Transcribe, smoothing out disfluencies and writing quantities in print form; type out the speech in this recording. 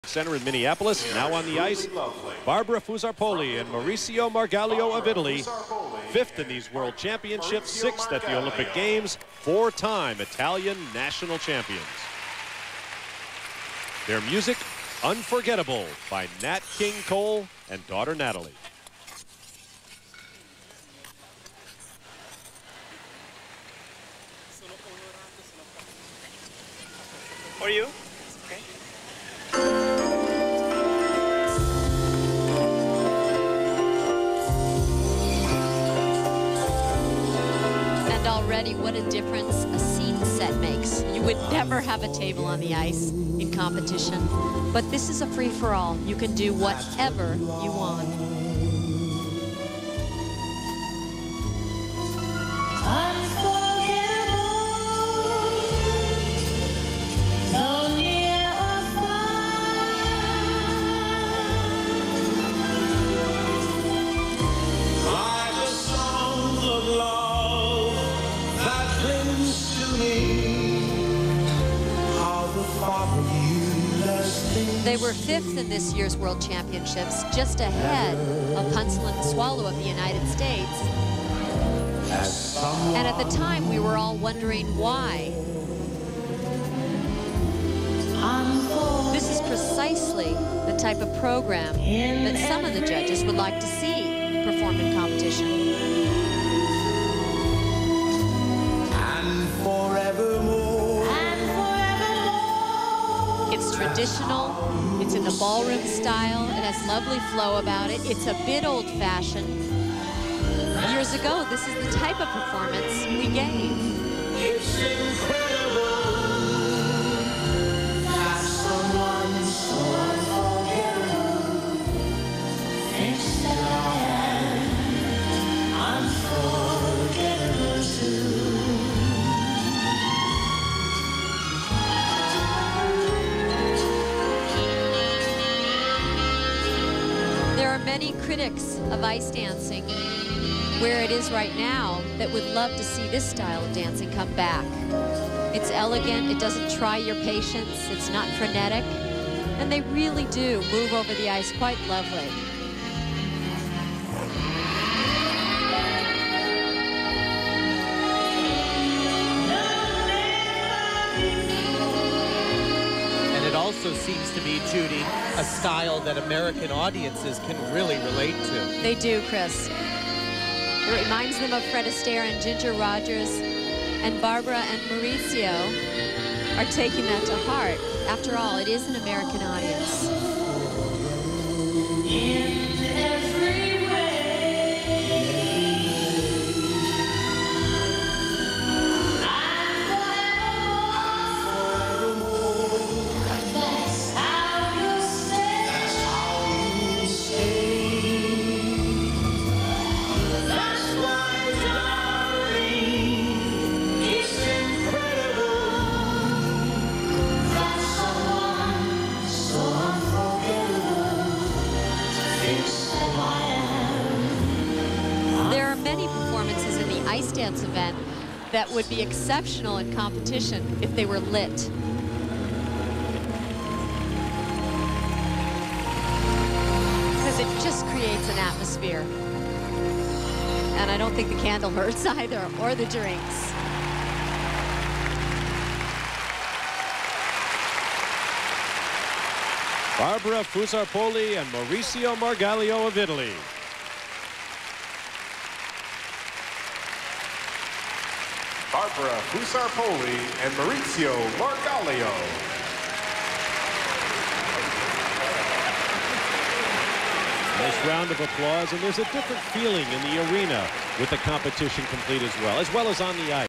Center in Minneapolis. Now on the ice, Barbara Fusarpoli and Maurizio Margaglio of Italy. 5th in these World Championships, 6th at the Olympic Games, 4-time Italian national champions. Their music, Unforgettable, by Nat King Cole and daughter Natalie. How are you? And already what a difference a seat set makes. You would never have a table on the ice in competition, but this is a free-for-all. You can do whatever you want. They were 5th in this year's World Championships, just ahead of Punsalan and Swallow of the United States. And at the time, we were all wondering why. This is precisely the type of program that some of the judges would like to see performed in competition. And forevermore. It's traditional, it's in the ballroom style, it has lovely flow about it, it's a bit old-fashioned. Years ago, this is the type of performance we gave. It's incredible that someone so unforgettable thinks that I am unforgettable too. There are many critics of ice dancing where it is right now that would love to see this style of dancing come back. It's elegant, it doesn't try your patience, it's not frenetic, and they really do move over the ice quite lovely. It also seems to be, Judy, a style that American audiences can really relate to. They do, Chris. It reminds them of Fred Astaire and Ginger Rogers, and Barbara and Maurizio are taking that to heart. After all, it is an American audience. In every way. There are many performances in the ice dance event that would be exceptional in competition if they were lit. Because it just creates an atmosphere. And I don't think the candle hurts either, or the drinks. Barbara Fusarpoli and Maurizio Margaglio of Italy. Barbara Fusarpoli and Maurizio Margaglio. Nice round of applause, and there's a different feeling in the arena with the competition complete as well as on the ice.